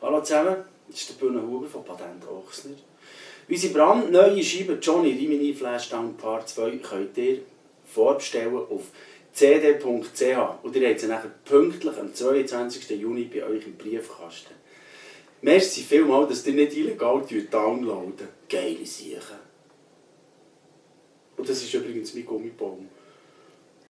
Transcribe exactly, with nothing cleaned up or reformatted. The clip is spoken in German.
Hallo zusammen, das ist der Bühne Huber von Patent Ochsner. Unsere brandneue Scheibe Johnny Rimini Flashdown Part zwei könnt ihr vorbestellen auf c d punkt c h und ihr habt sie nachher pünktlich am zweiundzwanzigsten Juni bei euch im Briefkasten. Merci vielmals, dass ihr nicht illegal downloaden. Geile Sache. Und das ist übrigens mein Gummibaum.